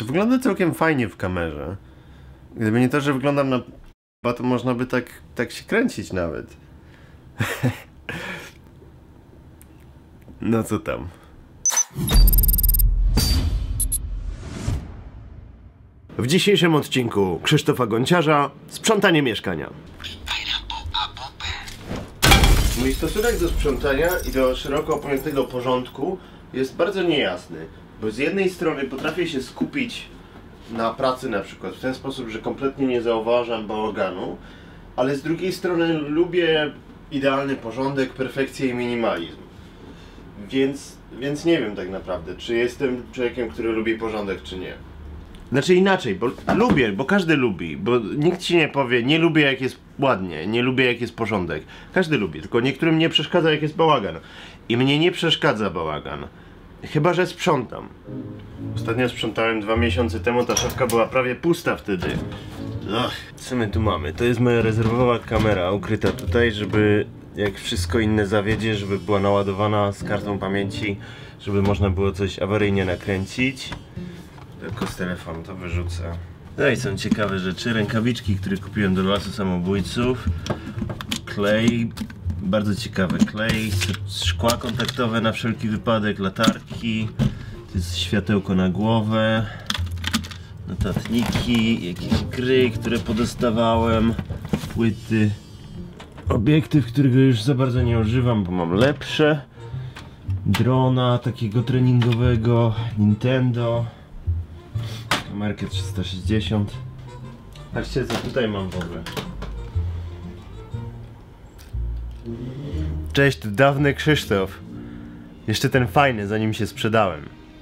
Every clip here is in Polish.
Znaczy wygląda całkiem fajnie w kamerze. Gdyby nie to, że wyglądam na to można by tak się kręcić nawet. No co tam? W dzisiejszym odcinku Krzysztofa Gonciarza sprzątanie mieszkania. Mój stosunek do sprzątania i do szeroko pojętego porządku jest bardzo niejasny. Bo z jednej strony potrafię się skupić na pracy na przykład w ten sposób, że kompletnie nie zauważam bałaganu, ale z drugiej strony lubię idealny porządek, perfekcję i minimalizm. Więc nie wiem tak naprawdę, czy jestem człowiekiem, który lubi porządek, czy nie. Znaczy inaczej, bo lubię, bo każdy lubi, bo nikt ci nie powie, nie lubię jak jest ładnie, nie lubię jak jest porządek. Każdy lubi, tylko niektórym nie przeszkadza jak jest bałagan. I mnie nie przeszkadza bałagan. Chyba że sprzątam. Ostatnio sprzątałem 2 miesiące temu, ta szafka była prawie pusta wtedy. Co my tu mamy? To jest moja rezerwowa kamera ukryta tutaj, żeby jak wszystko inne zawiedzie, żeby była naładowana z kartą pamięci, żeby można było coś awaryjnie nakręcić. Tylko z telefonu to wyrzucę. No i są ciekawe rzeczy. Rękawiczki, które kupiłem do lasu samobójców. Klej. Bardzo ciekawe. Klej, szkła kontaktowe na wszelki wypadek, latarki. To jest światełko na głowę. Notatniki, jakieś gry, które podostawałem. Płyty. Obiektyw, którego już za bardzo nie używam, bo mam lepsze. Drona takiego treningowego. Nintendo. Kamerkę 360. Patrzcie co tutaj mam w ogóle. Cześć, to dawny Krzysztof. Jeszcze ten fajny, zanim się sprzedałem.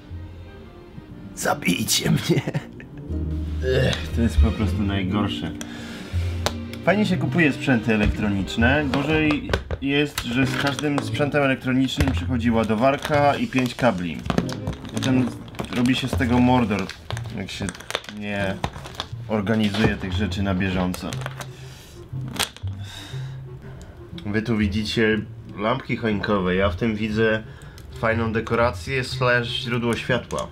Zabijcie mnie. To jest po prostu najgorsze. Fajnie się kupuje sprzęty elektroniczne. Gorzej jest, że z każdym sprzętem elektronicznym przychodzi ładowarka i 5 kabli. Potem robi się z tego mordor, jak się nie organizuje tych rzeczy na bieżąco. Wy tu widzicie lampki choinkowe, ja w tym widzę fajną dekorację / źródło światła.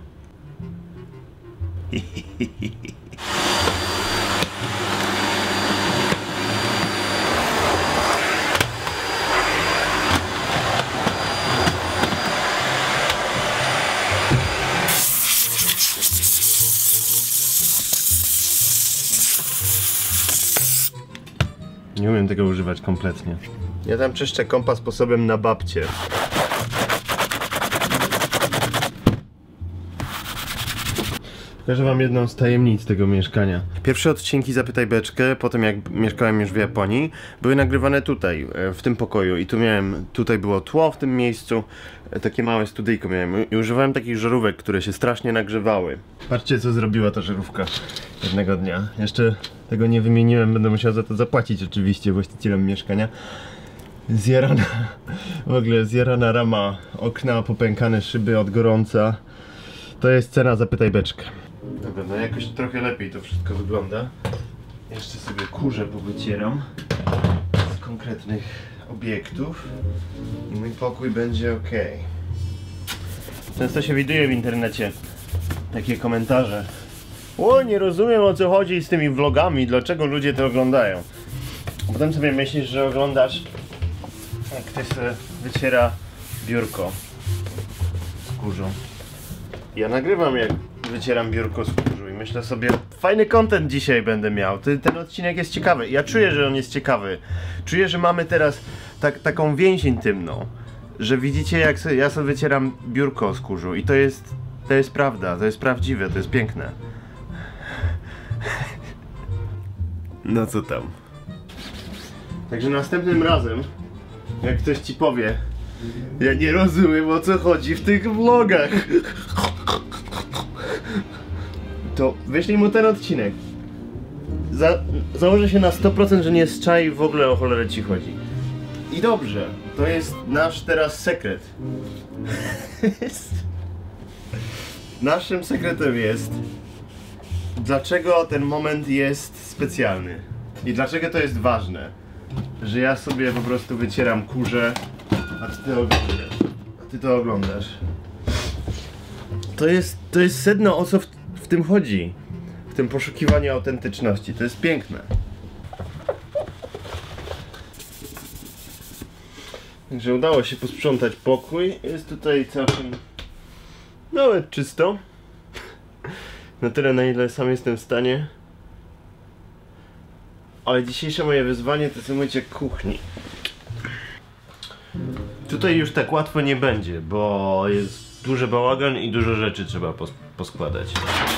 Nie umiem tego używać kompletnie. Ja tam czyszczę kompa sposobem na babcię. Pokażę wam jedną z tajemnic tego mieszkania. Pierwsze odcinki Zapytaj Beczkę, potem jak mieszkałem już w Japonii, były nagrywane tutaj, w tym pokoju. I tutaj było tło w tym miejscu. Takie małe studyjko miałem. I używałem takich żarówek, które się strasznie nagrzewały. Patrzcie co zrobiła ta żarówka jednego dnia. Jeszcze tego nie wymieniłem, będę musiał za to zapłacić oczywiście właścicielom mieszkania. Zjarana rama okna, popękane szyby od gorąca. To jest cena Zapytaj Beczkę. Dobra, no jakoś trochę lepiej to wszystko wygląda. Jeszcze sobie kurze powycieram z konkretnych obiektów i mój pokój będzie ok. Często się widuje w internecie takie komentarze: o, nie rozumiem o co chodzi z tymi vlogami, dlaczego ludzie to oglądają. A potem sobie myślisz, że oglądasz jak ktoś sobie wyciera biurko z kurzą. Ja nagrywam jak wycieram biurko z kurzu i myślę sobie, fajny content dzisiaj będę miał, ten odcinek jest ciekawy. Ja czuję, że on jest ciekawy. Czuję, że mamy teraz taką więź intymną, że widzicie jak ja sobie wycieram biurko z kurzu i to jest prawda, to jest prawdziwe, to jest piękne. No co tam. Także następnym razem, jak ktoś ci powie, ja nie rozumiem o co chodzi w tych vlogach, to wyślij mu ten odcinek. Założę się na 100%, że nie zczai w ogóle o cholerę ci chodzi. I dobrze, to jest nasz teraz sekret. Naszym sekretem jest, dlaczego ten moment jest specjalny. I dlaczego to jest ważne. Że ja sobie po prostu wycieram kurze, a ty to oglądasz. To jest sedno, o co w w tym chodzi. W tym poszukiwaniu autentyczności. To jest piękne. Także udało się posprzątać pokój. Jest tutaj całkiem nawet czysto. Na tyle, na ile sam jestem w stanie. Ale dzisiejsze moje wyzwanie to jest mycie kuchni. Tutaj już tak łatwo nie będzie, bo jest duży bałagan i dużo rzeczy trzeba poskładać.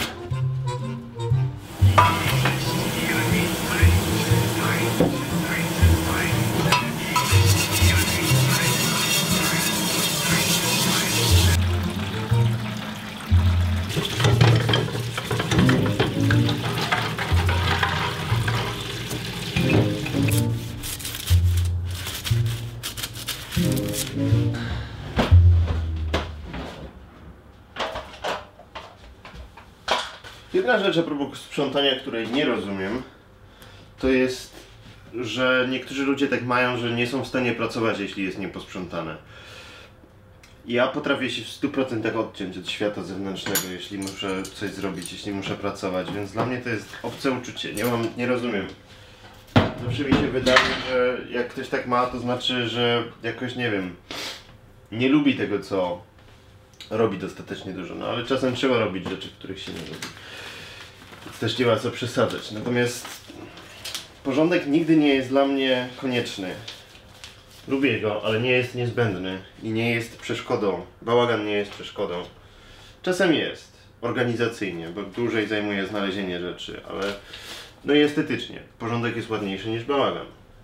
Jedna rzecz a propos sprzątania, której nie rozumiem, to jest, że niektórzy ludzie tak mają, że nie są w stanie pracować, jeśli jest nieposprzątane. Ja potrafię się w 100% odciąć od świata zewnętrznego, jeśli muszę coś zrobić, jeśli muszę pracować, więc dla mnie to jest obce uczucie, nie rozumiem. Zawsze mi się wydaje, że jak ktoś tak ma, to znaczy, że jakoś, nie wiem, nie lubi tego, co robi dostatecznie dużo, no ale czasem trzeba robić rzeczy, których się nie lubi. Też nie ma co przesadzać. Natomiast porządek nigdy nie jest dla mnie konieczny. Lubię go, ale nie jest niezbędny i nie jest przeszkodą. Bałagan nie jest przeszkodą. Czasem jest, organizacyjnie, bo dłużej zajmuje znalezienie rzeczy, ale no i estetycznie. Porządek jest ładniejszy niż bałagan.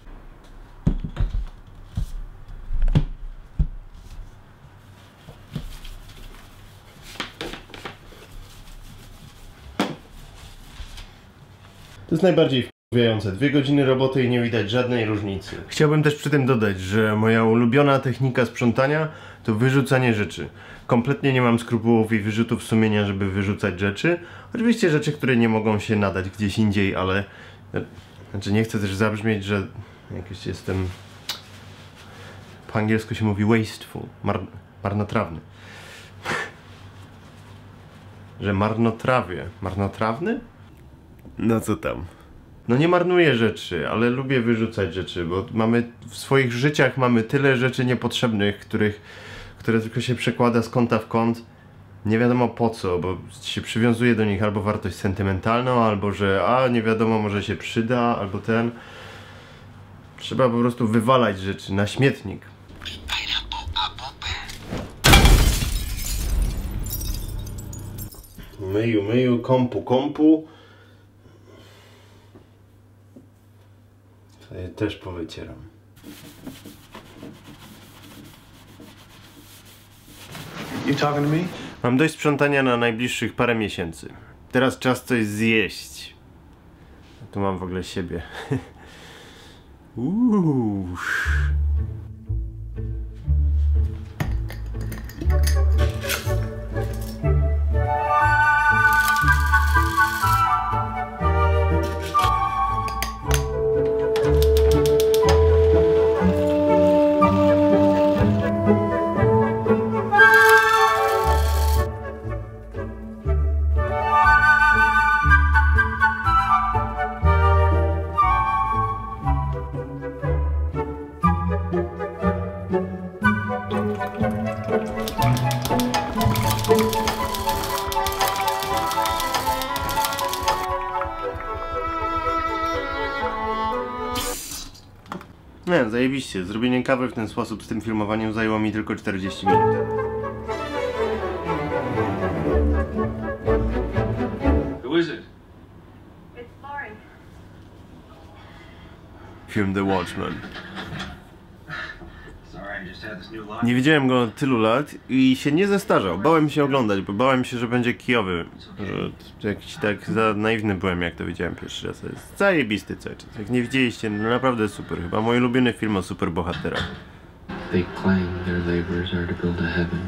To jest najbardziej wkuwiające. 2 godziny roboty i nie widać żadnej różnicy. Chciałbym też przy tym dodać, że moja ulubiona technika sprzątania to wyrzucanie rzeczy. Kompletnie nie mam skrupułów i wyrzutów sumienia, żeby wyrzucać rzeczy. Oczywiście rzeczy, które nie mogą się nadać gdzieś indziej, ale... Znaczy nie chcę też zabrzmieć, że jakiś jestem... Po angielsku się mówi wasteful, marnotrawny. Że marnotrawię. Marnotrawny? No co tam? No nie marnuję rzeczy, ale lubię wyrzucać rzeczy, bo w swoich życiach mamy tyle rzeczy niepotrzebnych, które tylko się przekłada z kąta w kąt. Nie wiadomo po co, bo się przywiązuje do nich albo wartość sentymentalną, albo że nie wiadomo, może się przyda, albo ten. Trzeba po prostu wywalać rzeczy na śmietnik. Myju, kompu. To ja też powycieram. Mam dość sprzątania na najbliższych parę miesięcy. Teraz czas coś zjeść. Tu mam w ogóle siebie. Nie, zajebiście. Zrobienie kawy w ten sposób z tym filmowaniem zajęło mi tylko 40 minut. Who is it? It's Lauren. Film The Watchmen. Sorry, I just had this new line. Nie widziałem go od tylu lat i się nie zestarzał. Bałem się oglądać, bo bałem się, że będzie kijowy. Że jakiś tak za naiwny byłem, jak to widziałem pierwszy raz. To jest zajebisty cały czas. Jak nie widzieliście, no naprawdę super. Chyba mój ulubiony film o superbohaterach. They claim their labors are to build a heaven.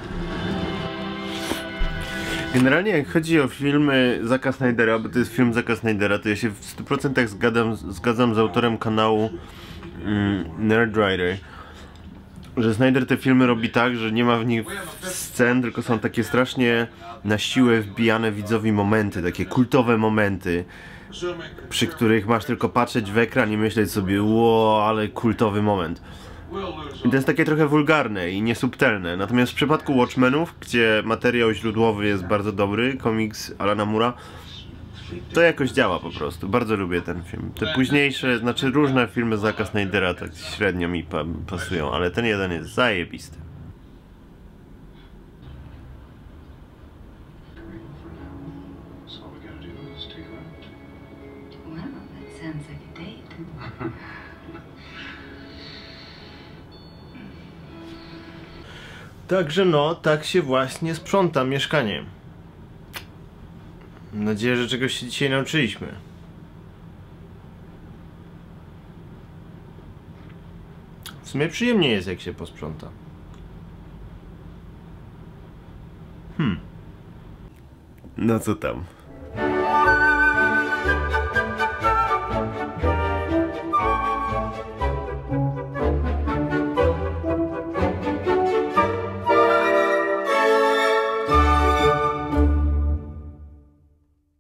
Generalnie jak chodzi o filmy Zacka Snydera, bo to jest film Zacka Snydera, to ja się w 100% zgadzam z autorem kanału Nerdwriter. że Snyder te filmy robi tak, że nie ma w nich scen, tylko są takie strasznie na siłę wbijane widzowi momenty, takie kultowe momenty, przy których masz tylko patrzeć w ekran i myśleć sobie, ło, ale kultowy moment. I to jest takie trochę wulgarne i niesubtelne. Natomiast w przypadku Watchmenów, gdzie materiał źródłowy jest bardzo dobry, komiks Alana Moore'a, to jakoś działa po prostu. Bardzo lubię ten film. Te późniejsze, znaczy różne filmy Zacka Snydera tak średnio mi pasują, ale ten jeden jest zajebisty. Także no, tak się właśnie sprząta mieszkanie. Mam nadzieję, że czegoś się dzisiaj nauczyliśmy. W sumie przyjemnie jest, jak się posprząta. No co tam?